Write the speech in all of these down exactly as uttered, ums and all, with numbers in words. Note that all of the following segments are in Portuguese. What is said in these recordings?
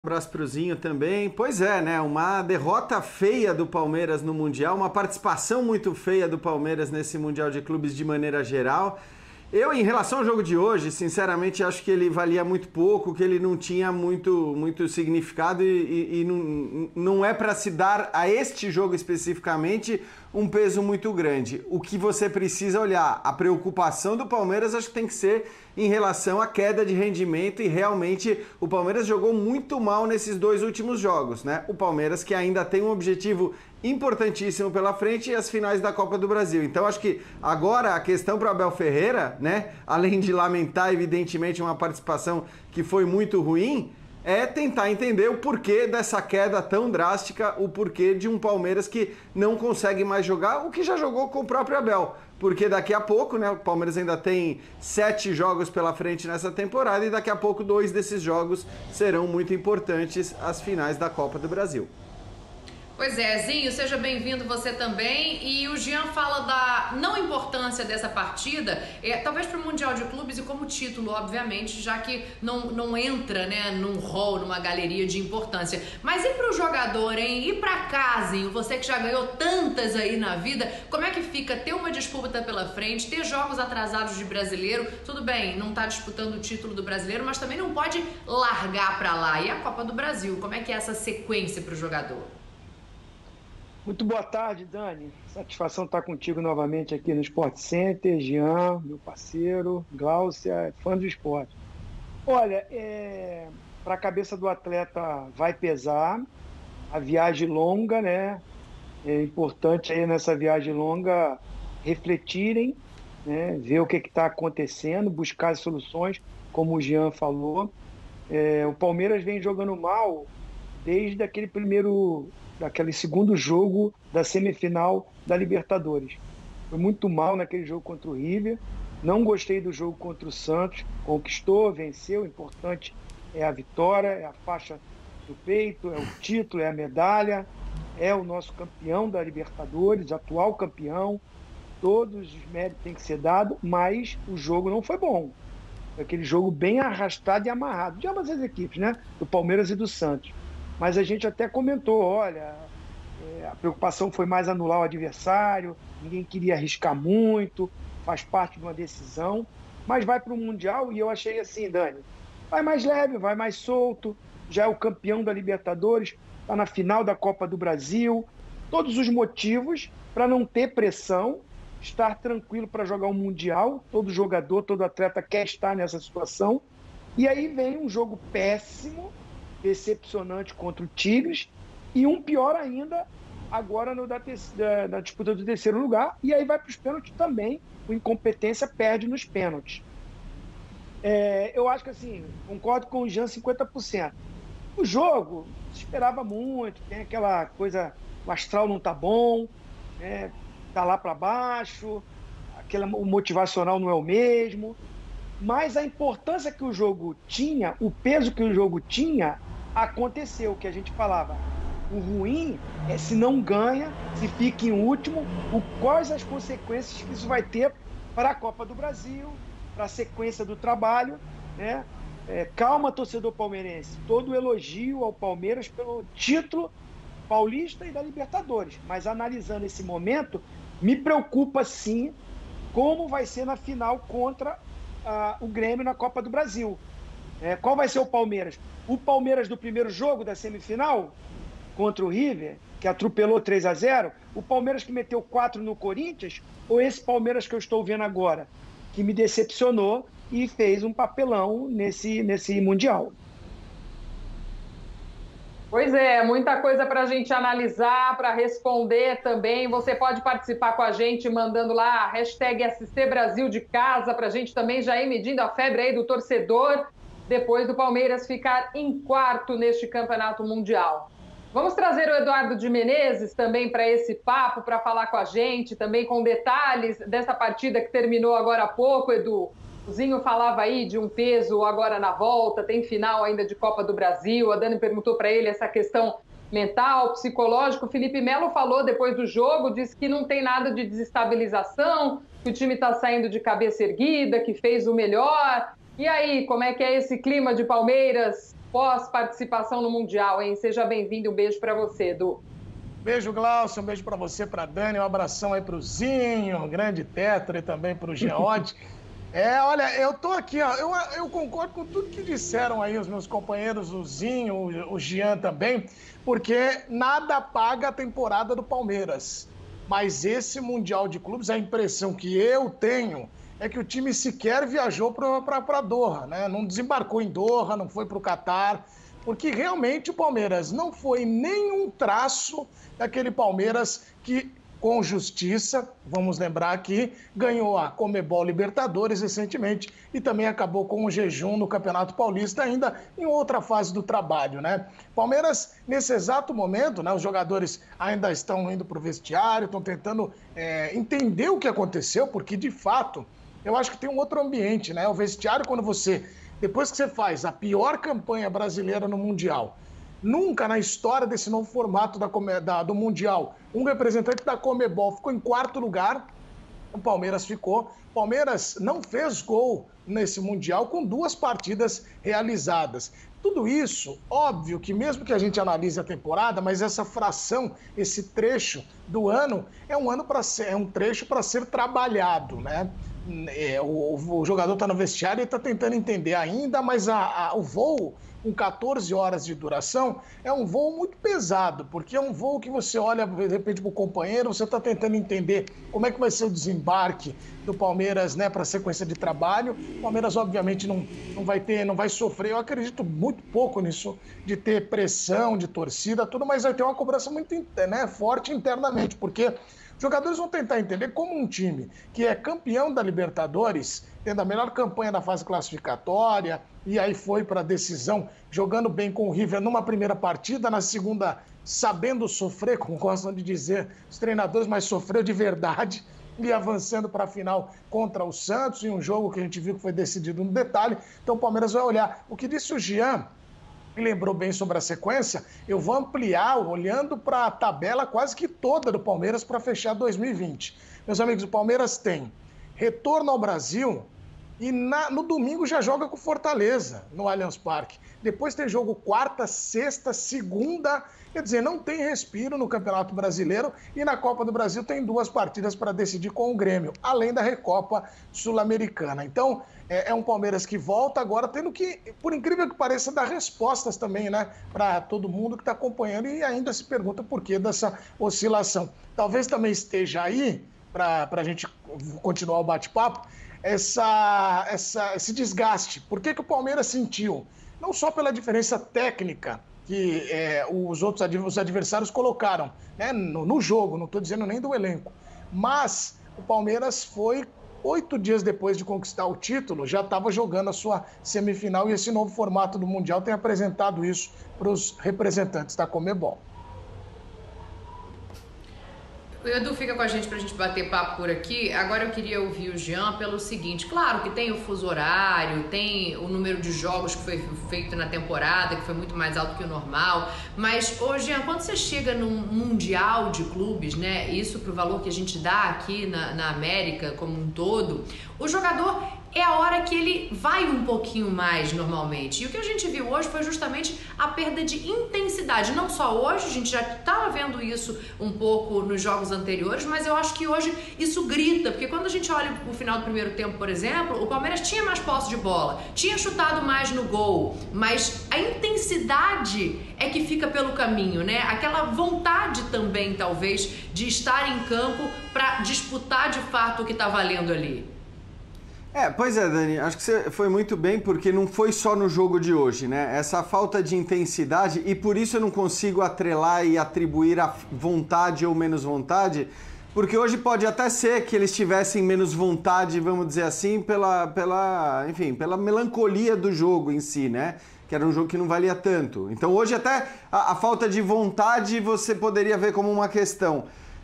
Um abraço pro Zinho também. Pois é, né? Uma derrota feia do Palmeiras no Mundial, uma participação muito feia do Palmeiras nesse Mundial de Clubes de maneira geral. Eu, em relação ao jogo de hoje, sinceramente, acho que ele valia muito pouco, que ele não tinha muito, muito significado e, e, e não, não é para se dar a este jogo especificamente um peso muito grande. O que você precisa olhar, a preocupação do Palmeiras, acho que tem que ser em relação à queda de rendimento, e realmente o Palmeiras jogou muito mal nesses dois últimos jogos, né? O Palmeiras que ainda tem um objetivo importantíssimo pela frente e as finais da Copa do Brasil. Então acho que agora a questão para Abel Ferreira, né, além de lamentar evidentemente uma participação que foi muito ruim, é tentar entender o porquê dessa queda tão drástica, o porquê de um Palmeiras que não consegue mais jogar o que já jogou com o próprio Abel. Porque daqui a pouco, né, o Palmeiras ainda tem sete jogos pela frente nessa temporada e daqui a pouco dois desses jogos serão muito importantes, as finais da Copa do Brasil. Pois é, Zinho, seja bem-vindo você também. E o Jean fala da não importância dessa partida, é, talvez para o Mundial de Clubes e como título, obviamente, já que não, não entra, né, num hall, numa galeria de importância. Mas e para o jogador, hein? E para casa, hein? Você que já ganhou tantas aí na vida, como é que fica ter uma disputa pela frente, ter jogos atrasados de brasileiro? Tudo bem, não está disputando o título do brasileiro, mas também não pode largar para lá. E a Copa do Brasil, como é que é essa sequência para o jogador? Muito boa tarde, Dani. Satisfação estar contigo novamente aqui no Sport Center. Jean, meu parceiro, Gláucia, fã do esporte. Olha, é... para a cabeça do atleta vai pesar, a viagem longa, né? É importante aí nessa viagem longa refletirem, né? Ver o que está acontecendo, buscar as soluções, como o Jean falou. É... O Palmeiras vem jogando mal desde aquele primeiro... daquele segundo jogo da semifinal da Libertadores. Foi muito mal naquele jogo contra o River, não gostei do jogo contra o Santos, conquistou, venceu, o importante é a vitória, é a faixa do peito, é o título, é a medalha, é o nosso campeão da Libertadores, atual campeão, todos os méritos têm que ser dados, mas o jogo não foi bom. Foi aquele jogo bem arrastado e amarrado, de ambas as equipes, né? Do Palmeiras e do Santos. Mas a gente até comentou, olha, é, a preocupação foi mais anular o adversário, ninguém queria arriscar muito, faz parte de uma decisão, mas vai para o Mundial e eu achei assim, Dani, vai mais leve, vai mais solto, já é o campeão da Libertadores, está na final da Copa do Brasil, todos os motivos para não ter pressão, estar tranquilo para jogar um Mundial, todo jogador, todo atleta quer estar nessa situação, e aí vem um jogo péssimo, decepcionante contra o Tigres, e um pior ainda agora no da, da, da disputa do terceiro lugar, e aí vai para os pênaltis também, o incompetência perde nos pênaltis. É, eu acho que assim, concordo com o Jean cinquenta por cento. O jogo se esperava muito, tem aquela coisa, o astral não tá bom, né, tá lá para baixo, aquele, o motivacional não é o mesmo, mas a importância que o jogo tinha, o peso que o jogo tinha, aconteceu, que a gente falava. O ruim é se não ganha, se fica em último, o, quais as consequências que isso vai ter para a Copa do Brasil, para a sequência do trabalho, né? É, calma, torcedor palmeirense, todo elogio ao Palmeiras pelo título paulista e da Libertadores, mas analisando esse momento, me preocupa sim como vai ser na final contra ah, o Grêmio na Copa do Brasil. É, qual vai ser o Palmeiras? O Palmeiras do primeiro jogo da semifinal contra o River, que atropelou três a zero, o Palmeiras que meteu quatro no Corinthians, ou esse Palmeiras que eu estou vendo agora, que me decepcionou e fez um papelão nesse, nesse Mundial? Pois é, muita coisa para a gente analisar, para responder também. Você pode participar com a gente mandando lá a hashtag S C Brasil de casa, para a gente também já ir medindo a febre aí do torcedor, depois do Palmeiras ficar em quarto neste campeonato mundial. Vamos trazer o Eduardo de Menezes também para esse papo, para falar com a gente, também com detalhes dessa partida que terminou agora há pouco, Edu. O Zinho falava aí de um peso agora na volta, tem final ainda de Copa do Brasil, a Dani perguntou para ele essa questão mental, psicológico. O Felipe Melo falou depois do jogo, disse que não tem nada de desestabilização, que o time está saindo de cabeça erguida, que fez o melhor. E aí, como é que é esse clima de Palmeiras pós-participação no Mundial, hein? Seja bem-vindo, um beijo para você, Edu. Beijo, Glaucio, um beijo para você, para Dani, um abração aí para o Zinho, grande Tetra, e também para o Geode. É, olha, eu tô aqui, ó, eu, eu concordo com tudo que disseram aí os meus companheiros, o Zinho, o, o Jean também, porque nada paga a temporada do Palmeiras. Mas esse Mundial de Clubes, a impressão que eu tenho é que o time sequer viajou para Doha, né? Não desembarcou em Doha, não foi para o Catar, porque realmente o Palmeiras não foi nenhum traço daquele Palmeiras que, com justiça, vamos lembrar aqui, ganhou a Conmebol Libertadores recentemente e também acabou com um jejum no Campeonato Paulista, ainda em outra fase do trabalho, né? Palmeiras, nesse exato momento, né, os jogadores ainda estão indo para o vestiário, estão tentando é, entender o que aconteceu, porque, de fato, eu acho que tem um outro ambiente, né? O vestiário, quando você, depois que você faz a pior campanha brasileira no Mundial, nunca na história desse novo formato da, da, do Mundial, um representante da Conmebol ficou em quarto lugar, o Palmeiras ficou. O Palmeiras não fez gol nesse Mundial com duas partidas realizadas. Tudo isso, óbvio que mesmo que a gente analise a temporada, mas essa fração, esse trecho do ano, é um ano para ser, é um trecho para ser trabalhado, né? É, o, o jogador está no vestiário e está tentando entender ainda, mas a, a, o voo com quatorze horas de duração é um voo muito pesado, porque é um voo que você olha de repente para o companheiro, você está tentando entender como é que vai ser o desembarque do Palmeiras, né, para a sequência de trabalho. O Palmeiras obviamente não, não vai ter, não vai sofrer, eu acredito muito pouco nisso, de ter pressão, de torcida, tudo, mas vai ter uma cobrança muito, né, forte internamente, porque os jogadores vão tentar entender como um time que é campeão da Libertadores, tendo a melhor campanha da fase classificatória, e aí foi para a decisão, jogando bem com o River numa primeira partida, na segunda sabendo sofrer, como gostam de dizer os treinadores, mas sofreu de verdade, e avançando para a final contra o Santos, em um jogo que a gente viu que foi decidido no detalhe. Então o Palmeiras vai olhar. O que disse o Jean, me lembrou bem sobre a sequência, eu vou ampliar olhando para a tabela quase que toda do Palmeiras para fechar dois mil e vinte. Meus amigos, o Palmeiras tem retorno ao Brasil e na, no domingo já joga com Fortaleza, no Allianz Parque. Depois tem jogo quarta, sexta, segunda, quer dizer, não tem respiro no Campeonato Brasileiro e na Copa do Brasil tem duas partidas para decidir com o Grêmio, além da Recopa Sul-Americana. Então, é um Palmeiras que volta agora tendo que, por incrível que pareça, dar respostas também, né, para todo mundo que está acompanhando e ainda se pergunta por que dessa oscilação. Talvez também esteja aí, para a gente continuar o bate-papo, essa, essa, esse desgaste. Por que que o Palmeiras sentiu? Não só pela diferença técnica que é, os outros os adversários colocaram, né, no, no jogo, não estou dizendo nem do elenco, mas o Palmeiras foi oito dias depois de conquistar o título, já estava jogando a sua semifinal e esse novo formato do Mundial tem apresentado isso para os representantes da Conmebol. O Edu fica com a gente pra gente bater papo por aqui. Agora eu queria ouvir o Jean pelo seguinte: claro que tem o fuso horário, tem o número de jogos que foi feito na temporada, que foi muito mais alto que o normal, mas, ô Jean, quando você chega num Mundial de Clubes, né, isso pro valor que a gente dá aqui na, na América como um todo, o jogador é a hora que ele vai um pouquinho mais normalmente. E o que a gente viu hoje foi justamente a perda de intensidade. Não só hoje, a gente já estava vendo isso um pouco nos jogos anteriores, mas eu acho que hoje isso grita, porque quando a gente olha o final do primeiro tempo, por exemplo, o Palmeiras tinha mais posse de bola, tinha chutado mais no gol, mas a intensidade é que fica pelo caminho, né? Aquela vontade também, talvez, de estar em campo para disputar de fato o que está valendo ali. É, pois é, Dani, acho que você foi muito bem, porque não foi só no jogo de hoje, né? Essa falta de intensidade, e por isso eu não consigo atrelar e atribuir a vontade ou menos vontade, porque hoje pode até ser que eles tivessem menos vontade, vamos dizer assim, pela, pela, enfim, pela melancolia do jogo em si, né? Que era um jogo que não valia tanto. Então hoje até a, a falta de vontade você poderia ver como uma questão.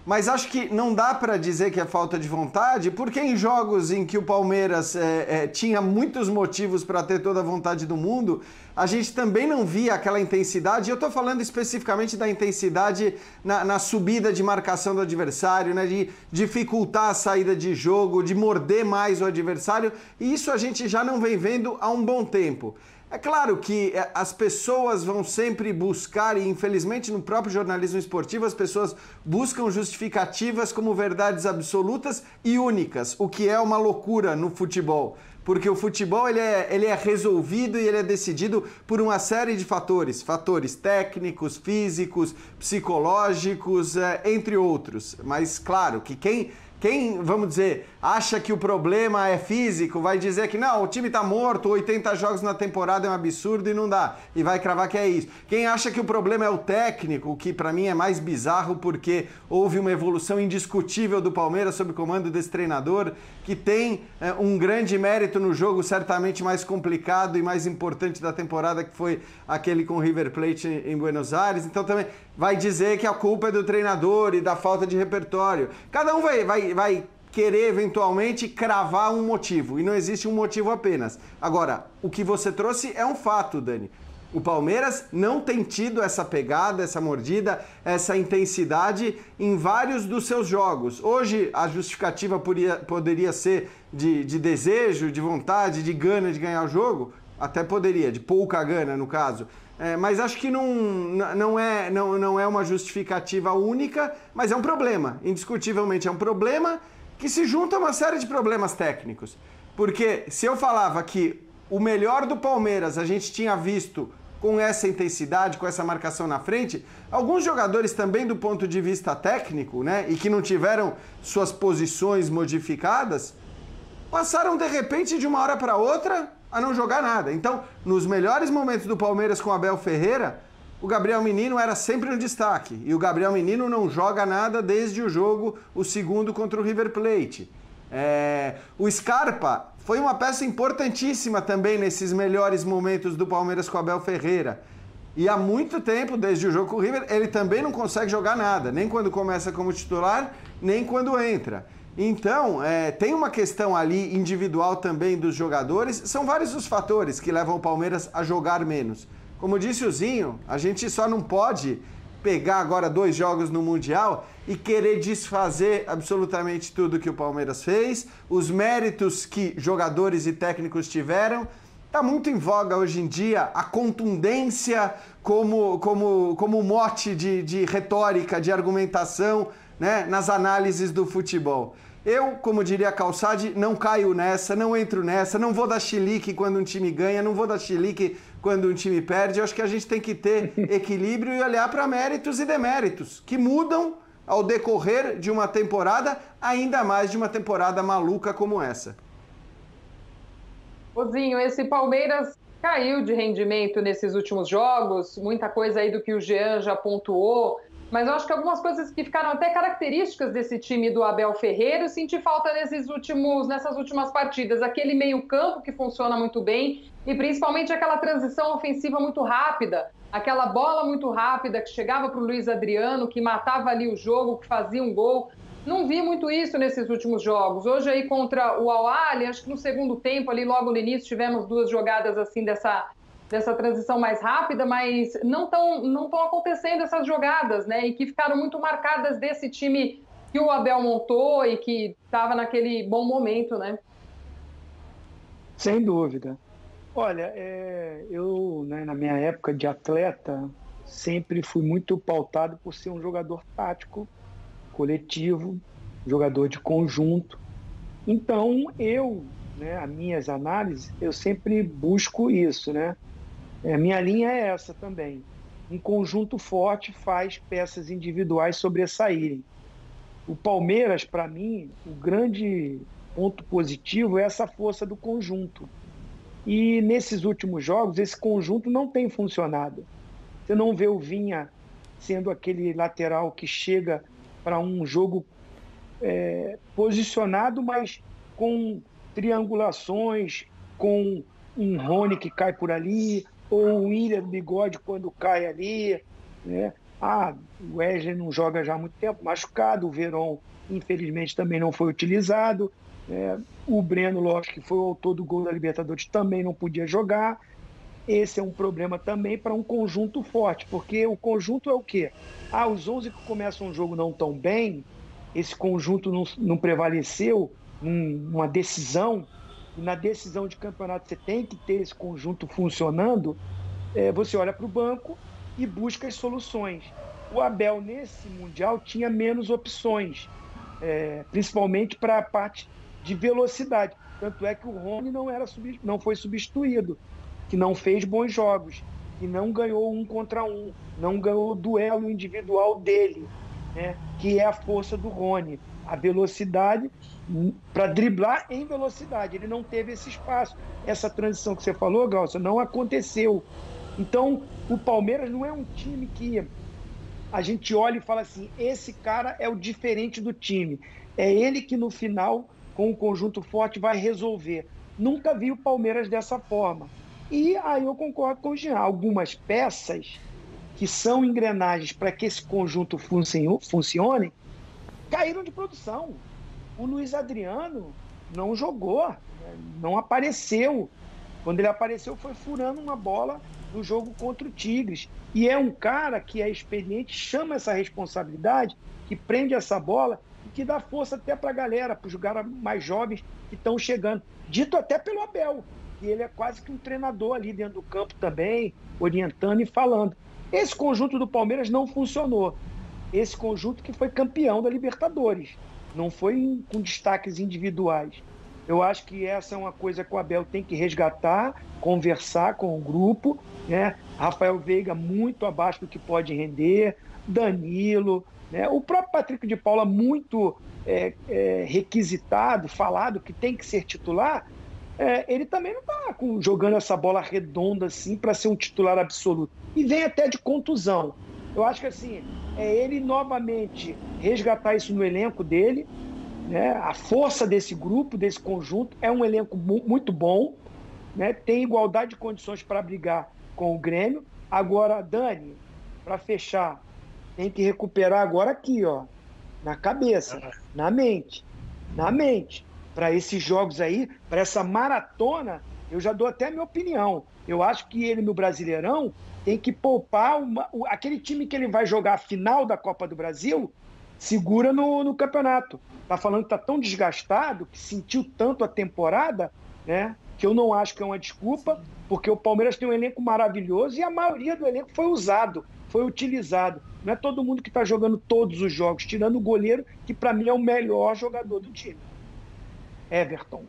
mas acho que não dá para dizer que é falta de vontade, porque em jogos em que o Palmeiras é, é, tinha muitos motivos para ter toda a vontade do mundo, a gente também não via aquela intensidade. Eu estou falando especificamente da intensidade na, na subida de marcação do adversário, né, de dificultar a saída de jogo, de morder mais o adversário, e isso a gente já não vem vendo há um bom tempo. É claro que as pessoas vão sempre buscar, e infelizmente no próprio jornalismo esportivo as pessoas buscam justificativas como verdades absolutas e únicas, o que é uma loucura no futebol. Porque o futebol ele é, ele é resolvido e ele é decidido por uma série de fatores, fatores técnicos, físicos, psicológicos, é, entre outros. Mas claro que quem... Quem, vamos dizer, acha que o problema é físico, vai dizer que não, o time tá morto, oitenta jogos na temporada é um absurdo e não dá, e vai cravar que é isso. Quem acha que o problema é o técnico, o que para mim é mais bizarro porque houve uma evolução indiscutível do Palmeiras sob o comando desse treinador, que tem é, um grande mérito no jogo certamente mais complicado e mais importante da temporada, que foi aquele com o River Plate em, em Buenos Aires. Então também vai dizer que a culpa é do treinador e da falta de repertório. Cada um vai, vai, vai querer eventualmente cravar um motivo, e não existe um motivo apenas. Agora, o que você trouxe é um fato, Dani. O Palmeiras não tem tido essa pegada, essa mordida, essa intensidade em vários dos seus jogos. Hoje a justificativa poderia, poderia ser de, de desejo, de vontade, de gana de ganhar o jogo, até poderia, de pouca gana no caso. É, mas acho que não, não, é, não, não é uma justificativa única, mas é um problema. Indiscutivelmente é um problema que se junta a uma série de problemas técnicos. Porque se eu falava que o melhor do Palmeiras a gente tinha visto com essa intensidade, com essa marcação na frente, alguns jogadores também do ponto de vista técnico, né, e que não tiveram suas posições modificadas, passaram de repente de uma hora para outra a não jogar nada. Então, nos melhores momentos do Palmeiras com Abel Ferreira, o Gabriel Menino era sempre um destaque. E o Gabriel Menino não joga nada desde o jogo, o segundo contra o River Plate. É... O Scarpa foi uma peça importantíssima também nesses melhores momentos do Palmeiras com Abel Ferreira. E há muito tempo, desde o jogo com o River, ele também não consegue jogar nada, nem quando começa como titular, nem quando entra. Então, é, tem uma questão ali individual também dos jogadores. São vários os fatores que levam o Palmeiras a jogar menos. Como disse o Zinho, a gente só não pode pegar agora dois jogos no Mundial e querer desfazer absolutamente tudo que o Palmeiras fez, os méritos que jogadores e técnicos tiveram. Está muito em voga hoje em dia a contundência como, como, como mote de, de retórica, de argumentação, né, nas análises do futebol. Eu, como diria Calçade, não caio nessa, não entro nessa, não vou dar chilique quando um time ganha, não vou dar chilique quando um time perde. Eu acho que a gente tem que ter equilíbrio e olhar para méritos e deméritos, que mudam ao decorrer de uma temporada, ainda mais de uma temporada maluca como essa. Ozinho, esse Palmeiras caiu de rendimento nesses últimos jogos, muita coisa aí do que o Jean já pontuou, mas eu acho que algumas coisas que ficaram até características desse time do Abel Ferreira, eu senti falta nesses últimos, nessas últimas partidas. Aquele meio-campo que funciona muito bem e principalmente aquela transição ofensiva muito rápida, aquela bola muito rápida que chegava para o Luiz Adriano, que matava ali o jogo, que fazia um gol. Não vi muito isso nesses últimos jogos. Hoje aí contra o Al-Ahly, acho que no segundo tempo, ali logo no início, tivemos duas jogadas assim dessa... dessa transição mais rápida, mas não estão não estão acontecendo essas jogadas, né? E que ficaram muito marcadas desse time que o Abel montou e que estava naquele bom momento, né? Sem dúvida. Olha, é, eu, né, na minha época de atleta, sempre fui muito pautado por ser um jogador tático, coletivo, jogador de conjunto. Então, eu, né, as minhas análises, eu sempre busco isso, né? É, minha linha é essa também. Um conjunto forte faz peças individuais sobressaírem. O Palmeiras, para mim, o grande ponto positivo é essa força do conjunto. E nesses últimos jogos, esse conjunto não tem funcionado. Você não vê o Vinha sendo aquele lateral que chega para um jogo é, posicionado, mas com triangulações, com um Rony que cai por ali, ou o William Bigode quando cai ali, né? Ah, o Wesley não joga já há muito tempo, machucado, o Verón, infelizmente, também não foi utilizado, é, o Breno, lógico, que foi o autor do gol da Libertadores, também não podia jogar. Esse é um problema também para um conjunto forte, porque o conjunto é o quê? Ah, os onze que começam um jogo não tão bem, esse conjunto não, não prevaleceu numa decisão, e na decisão de campeonato você tem que ter esse conjunto funcionando, é, você olha para o banco e busca as soluções. O Abel, nesse Mundial, tinha menos opções, é, principalmente para a parte de velocidade. Tanto é que o Rony não, era, não foi substituído, que não fez bons jogos, que não ganhou um contra um, não ganhou o duelo individual dele, né? Que é a força do Rony, a velocidade para driblar em velocidade. Ele não teve esse espaço. Essa transição que você falou, Glaucia, não aconteceu. Então, o Palmeiras não é um time que a gente olha e fala assim, esse cara é o diferente do time. É ele que no final, com o conjunto forte, vai resolver. Nunca vi o Palmeiras dessa forma. E aí eu concordo com o Jean. Algumas peças que são engrenagens para que esse conjunto funcione, caíram de produção. O Luiz Adriano não jogou, não apareceu. Quando ele apareceu foi furando uma bola no jogo contra o Tigres. E é um cara que é experiente, chama essa responsabilidade, que prende essa bola e que dá força até para a galera, para os jogadores mais jovens que estão chegando. Dito até pelo Abel, que ele é quase que um treinador ali dentro do campo também, orientando e falando. Esse conjunto do Palmeiras não funcionou. Esse conjunto que foi campeão da Libertadores. Não foi com destaques individuais. Eu acho que essa é uma coisa que o Abel tem que resgatar, conversar com o grupo, né? Rafael Veiga muito abaixo do que pode render, Danilo, né? O próprio Patrick de Paula muito é, é, requisitado, falado que tem que ser titular, é, ele também não está jogando essa bola redonda assim para ser um titular absoluto. E vem até de contusão. Eu acho que assim, é ele novamente resgatar isso no elenco dele, né? A força desse grupo, desse conjunto, é um elenco muito bom, né? Tem igualdade de condições para brigar com o Grêmio. Agora, Dani, para fechar, tem que recuperar agora aqui, ó, na cabeça, na mente, na mente. Para esses jogos aí, para essa maratona, eu já dou até a minha opinião. Eu acho que ele no Brasileirão tem que poupar uma, aquele time que ele vai jogar a final da Copa do Brasil, segura no, no campeonato. Tá falando que tá tão desgastado, que sentiu tanto a temporada, né? Que eu não acho que é uma desculpa, porque o Palmeiras tem um elenco maravilhoso e a maioria do elenco foi usado, foi utilizado. Não é todo mundo que está jogando todos os jogos, tirando o goleiro, que para mim é o melhor jogador do time. Everton.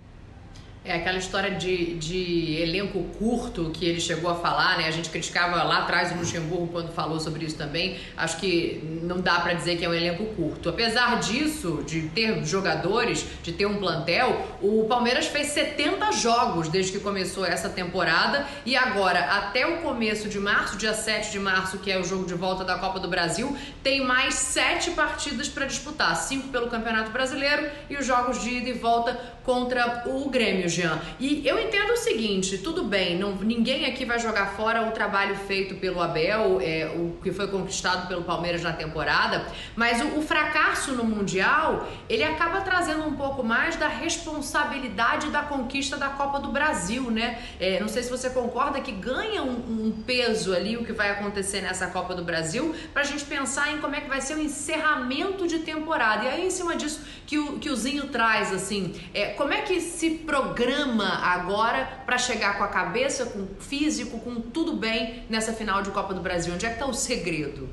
É aquela história de, de elenco curto que ele chegou a falar, né? A gente criticava lá atrás o Luxemburgo quando falou sobre isso também. Acho que não dá para dizer que é um elenco curto. Apesar disso, de ter jogadores, de ter um plantel, o Palmeiras fez setenta jogos desde que começou essa temporada e agora, até o começo de março, dia sete de março, que é o jogo de volta da Copa do Brasil, tem mais sete partidas para disputar. Cinco pelo Campeonato Brasileiro e os jogos de ida e volta contra o Grêmio, Jean. E eu entendo o seguinte, tudo bem, não, ninguém aqui vai jogar fora o trabalho feito pelo Abel, é, o que foi conquistado pelo Palmeiras na temporada, mas o, o fracasso no Mundial, ele acaba trazendo um pouco mais da responsabilidade da conquista da Copa do Brasil, né? É, não sei se você concorda que ganha um, um peso ali o que vai acontecer nessa Copa do Brasil, pra gente pensar em como é que vai ser o encerramento de temporada. E aí, em cima disso que o, que o Zinho traz, assim, é, como é que se programa agora para chegar com a cabeça, com o físico, com tudo bem nessa final de Copa do Brasil? Onde é que está o segredo?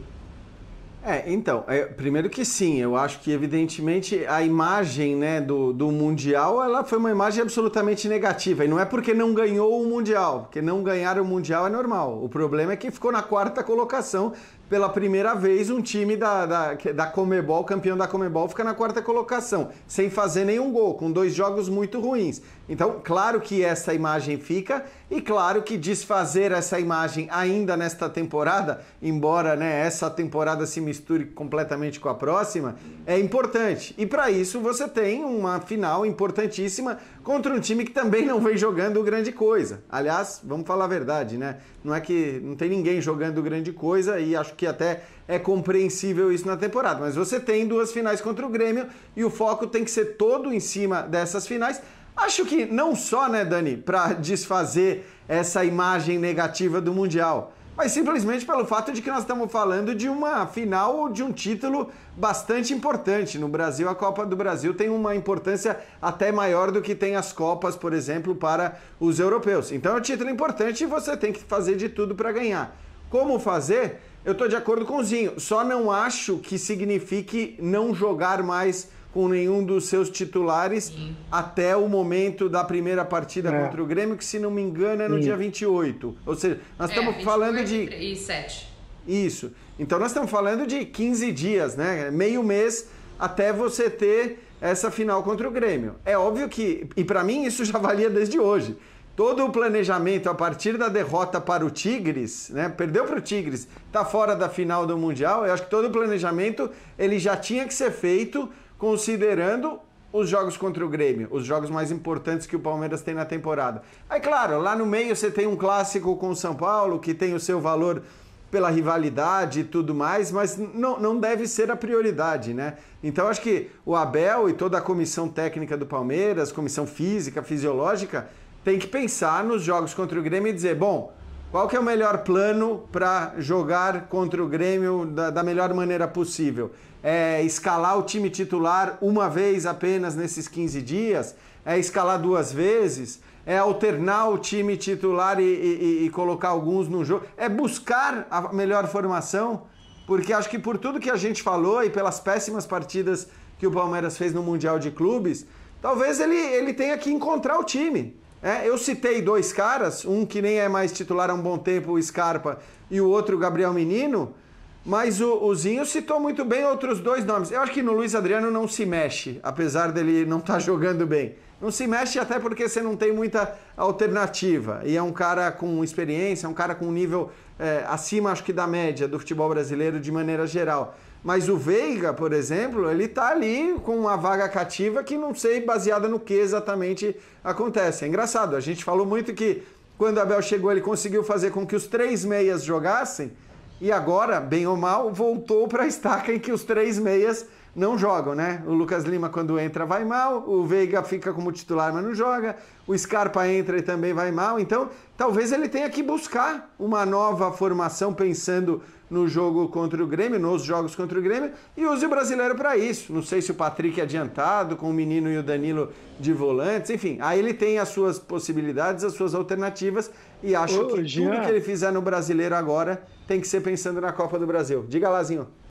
É, então, é, primeiro que sim, eu acho que evidentemente a imagem, né, do, do Mundial, ela foi uma imagem absolutamente negativa, e não é porque não ganhou o Mundial, porque não ganhar o Mundial é normal, o problema é que ficou na quarta colocação, pela primeira vez um time da, da, da Conmebol, campeão da Conmebol, fica na quarta colocação, sem fazer nenhum gol, com dois jogos muito ruins. Então, claro que essa imagem fica, e claro que desfazer essa imagem ainda nesta temporada, embora, né, essa temporada se misture misture completamente com a próxima, é importante. E para isso você tem uma final importantíssima contra um time que também não vem jogando grande coisa. Aliás, vamos falar a verdade, né? Não é que não tem ninguém jogando grande coisa e acho que até é compreensível isso na temporada. Mas você tem duas finais contra o Grêmio e o foco tem que ser todo em cima dessas finais. Acho que não só, né, Dani, para desfazer essa imagem negativa do Mundial, mas simplesmente pelo fato de que nós estamos falando de uma final de um título bastante importante. No Brasil, a Copa do Brasil tem uma importância até maior do que tem as Copas, por exemplo, para os europeus. Então é um título importante e você tem que fazer de tudo para ganhar. Como fazer? Eu estou de acordo com o Zinho, só não acho que signifique não jogar mais com nenhum dos seus titulares Sim. até o momento da primeira partida é. contra o Grêmio, que se não me engano é no Sim. dia vinte e oito. Ou seja, nós é, estamos falando de... e sete. Isso. Então nós estamos falando de quinze dias, né? Meio mês até você ter essa final contra o Grêmio. É óbvio que, e para mim isso já valia desde hoje, todo o planejamento a partir da derrota para o Tigres, né? Perdeu para o Tigres, está fora da final do Mundial, eu acho que todo o planejamento ele já tinha que ser feito considerando os jogos contra o Grêmio, os jogos mais importantes que o Palmeiras tem na temporada. Aí, claro, lá no meio você tem um clássico com o São Paulo, que tem o seu valor pela rivalidade e tudo mais, mas não, não deve ser a prioridade, né? Então, acho que o Abel e toda a comissão técnica do Palmeiras, comissão física, fisiológica, tem que pensar nos jogos contra o Grêmio e dizer, bom, qual que é o melhor plano para jogar contra o Grêmio da, da melhor maneira possível? É escalar o time titular uma vez apenas nesses quinze dias? É escalar duas vezes? É alternar o time titular e, e, e colocar alguns no jogo? É buscar a melhor formação? Porque acho que por tudo que a gente falou e pelas péssimas partidas que o Palmeiras fez no Mundial de Clubes, talvez ele, ele tenha que encontrar o time. É, eu citei dois caras, um que nem é mais titular há um bom tempo, o Scarpa, e o outro, o Gabriel Menino, mas o, o Zinho citou muito bem outros dois nomes. Eu acho que no Luiz Adriano não se mexe, apesar dele não estar jogando bem. Não se mexe até porque você não tem muita alternativa. E é um cara com experiência, é um cara com nível é, acima, acho que da média do futebol brasileiro de maneira geral. Mas o Veiga, por exemplo, ele tá ali com uma vaga cativa que não sei baseada no que exatamente acontece. É engraçado, a gente falou muito que quando o Abel chegou ele conseguiu fazer com que os três meias jogassem e agora, bem ou mal, voltou para a estaca em que os três meias não jogam, né? O Lucas Lima quando entra vai mal, o Veiga fica como titular mas não joga, o Scarpa entra e também vai mal, então talvez ele tenha que buscar uma nova formação pensando no jogo contra o Grêmio, nos jogos contra o Grêmio, e use o brasileiro para isso. Não sei se o Patrick é adiantado, com o Menino e o Danilo de volantes, enfim, aí ele tem as suas possibilidades, as suas alternativas, e acho Ô, que Jean, tudo que ele fizer no brasileiro agora tem que ser pensando na Copa do Brasil. Diga lá, Zinho.